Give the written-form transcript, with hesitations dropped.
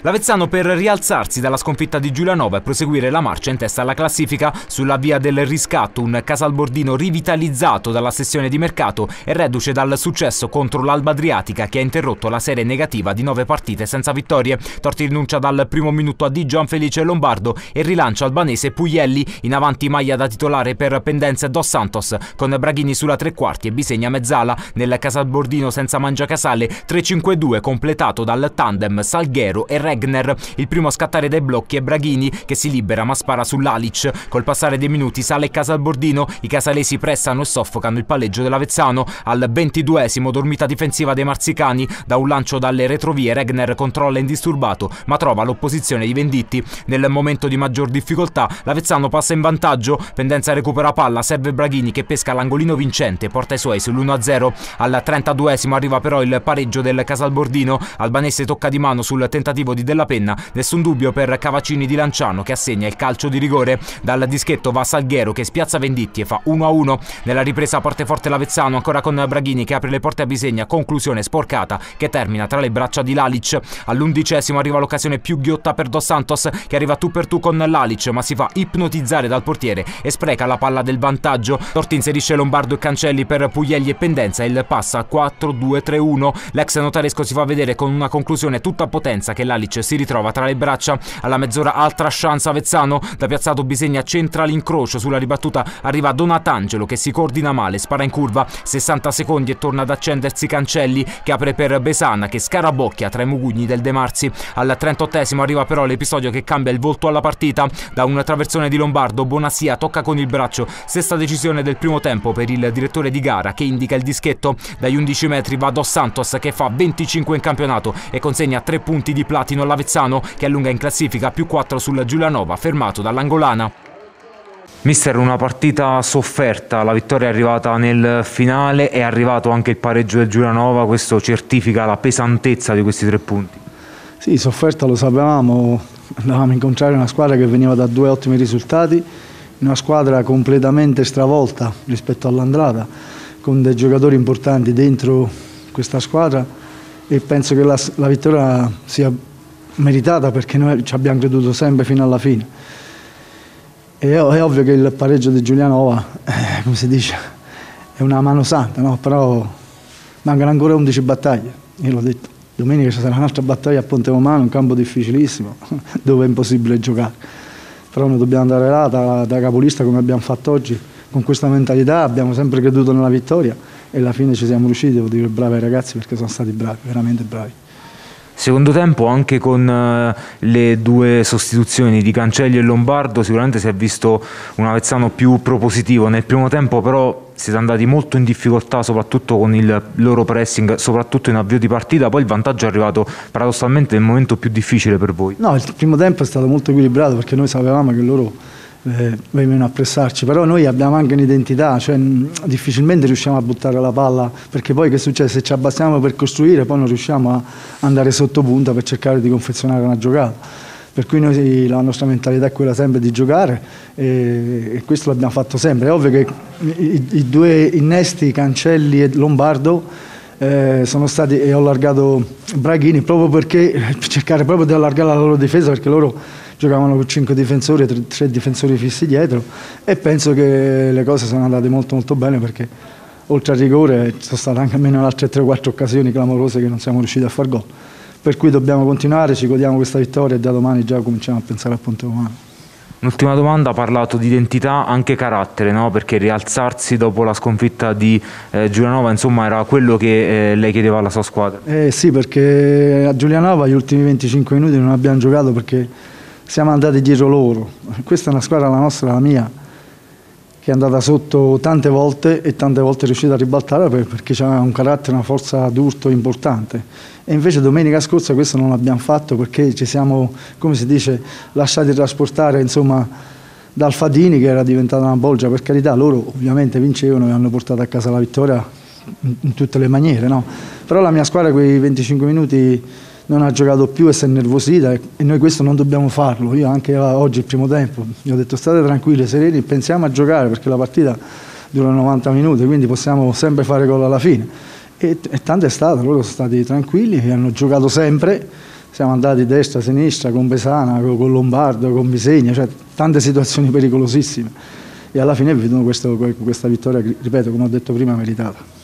L'Avezzano per rialzarsi dalla sconfitta di Giulianova e proseguire la marcia in testa alla classifica sulla via del riscatto, un Casalbordino rivitalizzato dalla sessione di mercato e reduce dal successo contro l'Alba Adriatica che ha interrotto la serie negativa di 9 partite senza vittorie. Torti rinuncia dal primo minuto a Di Gianfelice Lombardo e rilancia albanese Puglielli in avanti maglia da titolare per Pendenze Dos Santos con Braghini sulla tre quarti e Bisegna mezzala. Nel Casalbordino senza Mangiacasale 3-5-2 completato dal tandem Salghero e Regner. Il primo a scattare dai blocchi è Braghini che si libera ma spara sull'Alic. Col passare dei minuti sale Casalbordino, i casalesi pressano e soffocano il palleggio dell'Avezzano. Al 22esimo dormita difensiva dei marzicani, da un lancio dalle retrovie Regner controlla indisturbato ma trova l'opposizione di Venditti. Nel momento di maggior difficoltà l'Avezzano passa in vantaggio, Pendenza recupera palla, serve Braghini che pesca l'angolino vincente, porta i suoi sull'1-0. Al 32esimo arriva però il pareggio del Casalbordino, albanese tocca di mano sul tentativo di Della Penna, nessun dubbio per Cavaccini di Lanciano che assegna il calcio di rigore. Dal dischetto va Salghero che spiazza Venditti e fa 1-1. Nella ripresa parte forte l'Avezzano ancora con Braghini che apre le porte a Bisegna, conclusione sporcata che termina tra le braccia di Lalic. All'11esimo arriva l'occasione più ghiotta per Dos Santos che arriva tu per tu con Lalic ma si fa ipnotizzare dal portiere e spreca la palla del vantaggio. Torti inserisce Lombardo e Cancelli per Puglielli e Pendenza, il passa a 4-2-3-1. L'ex notaresco si fa vedere con una conclusione tutta a potenza che Lalic si ritrova tra le braccia. Alla mezz'ora altra chance Avezzano, da piazzato Bisegna centra l'incrocio, sulla ribattuta arriva Donatangelo che si coordina male, spara in curva, 60 secondi e torna ad accendersi Cancelli che apre per Besana che scarabocchia tra i mugugni del De Marzi. Al 38esimo arriva però l'episodio che cambia il volto alla partita, da una traversone di Lombardo Bonassia tocca con il braccio, stessa decisione del primo tempo per il direttore di gara che indica il dischetto. Dagli 11 metri va Dos Santos che fa 25 in campionato e consegna 3 punti di platino all'Avezzano che allunga in classifica più 4 sul Giulianova fermato dall'angolana. Mister, una partita sofferta, la vittoria è arrivata nel finale, è arrivato anche il pareggio del Giulianova, questo certifica la pesantezza di questi 3 punti. Sì, sofferta lo sapevamo, andavamo a incontrare una squadra che veniva da 2 ottimi risultati, una squadra completamente stravolta rispetto all'andata, con dei giocatori importanti dentro questa squadra e penso che la vittoria sia meritata perché noi ci abbiamo creduto sempre fino alla fine. È ovvio che il pareggio di Giulianova, come si dice, è una mano santa, no? Però mancano ancora 11 battaglie, io l'ho detto. Domenica ci sarà un'altra battaglia a Ponte Romano, un campo difficilissimo, dove è impossibile giocare. Però noi dobbiamo andare là da capolista come abbiamo fatto oggi, con questa mentalità abbiamo sempre creduto nella vittoria e alla fine ci siamo riusciti, devo dire bravi ai ragazzi perché sono stati bravi, veramente bravi. Secondo tempo anche con le 2 sostituzioni di Cancelli e Lombardo sicuramente si è visto un Avezzano più propositivo. Nel primo tempo però siete andati molto in difficoltà soprattutto con il loro pressing, soprattutto in avvio di partita, poi il vantaggio è arrivato paradossalmente nel momento più difficile per voi. No, il primo tempo è stato molto equilibrato perché noi sapevamo che loro venivano a pressarci, però noi abbiamo anche un'identità, cioè difficilmente riusciamo a buttare la palla perché poi che succede? Se ci abbassiamo per costruire poi non riusciamo a andare sotto punta per cercare di confezionare una giocata, per cui noi la nostra mentalità è quella sempre di giocare e questo l'abbiamo fatto sempre. È ovvio che i 2 innesti Cancelli e Lombardo sono stati, e ho allargato Braghini proprio perché cercare proprio di allargare la loro difesa perché loro giocavano con 5 difensori e 3 difensori fissi dietro e penso che le cose sono andate molto molto bene perché oltre al rigore ci sono state anche almeno altre 3-4 occasioni clamorose che non siamo riusciti a far gol, per cui dobbiamo continuare, ci godiamo questa vittoria e da domani già cominciamo a pensare a Ponte Romano. Un'ultima domanda, ha parlato di identità, anche carattere, no? Perché rialzarsi dopo la sconfitta di Giulianova insomma era quello che lei chiedeva alla sua squadra. Sì, perché a Giulianova gli ultimi 25 minuti non abbiamo giocato perché siamo andati dietro loro. Questa è una squadra, la nostra, la mia, che è andata sotto tante volte e tante volte è riuscita a ribaltare perché c'era un carattere, una forza d'urto importante. E invece domenica scorsa questo non l'abbiamo fatto perché ci siamo, come si dice, lasciati trasportare insomma dal Fadini che era diventata una bolgia. Per carità, loro ovviamente vincevano e hanno portato a casa la vittoria in tutte le maniere, no? Però la mia squadra quei 25 minuti non ha giocato più e si è innervosita e noi questo non dobbiamo farlo. Io anche oggi il primo tempo gli ho detto state tranquilli, sereni, pensiamo a giocare perché la partita dura 90 minuti, quindi possiamo sempre fare gol alla fine. E tanto è stato, loro sono stati tranquilli e hanno giocato sempre siamo andati destra, sinistra, con Pesana, con Lombardo, con Bisegna, cioè tante situazioni pericolosissime e alla fine vedono questa vittoria, ripeto, come ho detto prima, meritata.